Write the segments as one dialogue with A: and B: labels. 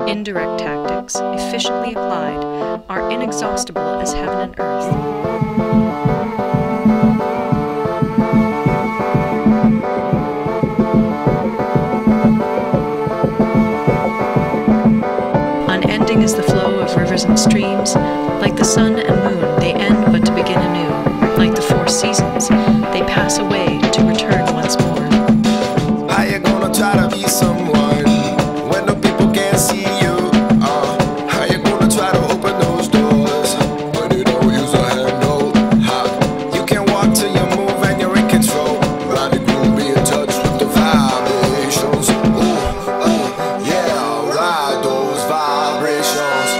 A: Indirect tactics, efficiently applied, are inexhaustible as heaven and earth. Unending is the flow of rivers and streams. Like the sun and moon, they end but to begin anew. Like the four seasons, they pass away to return once more.
B: How you gonna try to be someone when the people can't see you? How you gonna try to open those doors when you don't use a handle? You can walk till you move and you're in control. Ride the groove, be in touch with the vibrations. Yeah, ride those vibrations.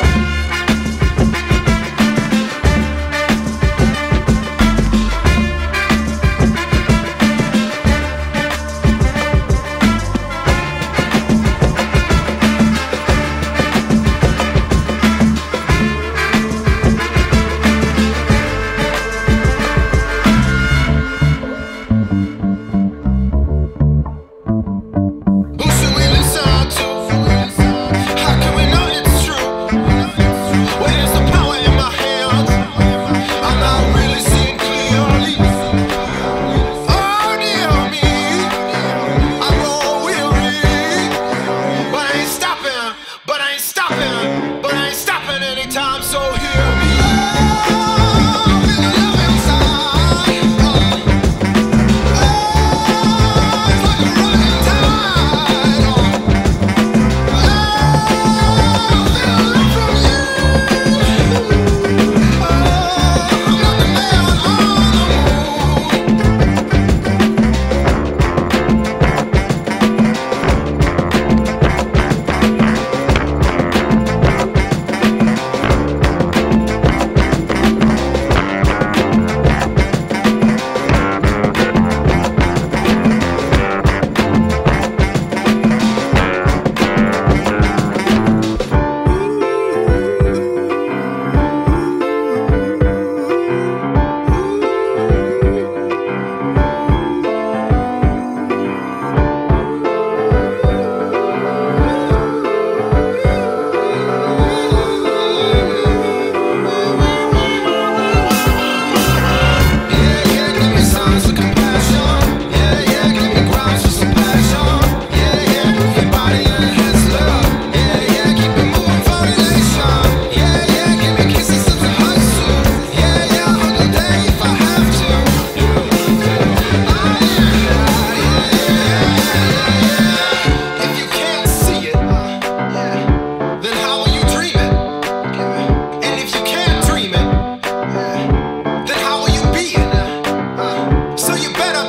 B: So you better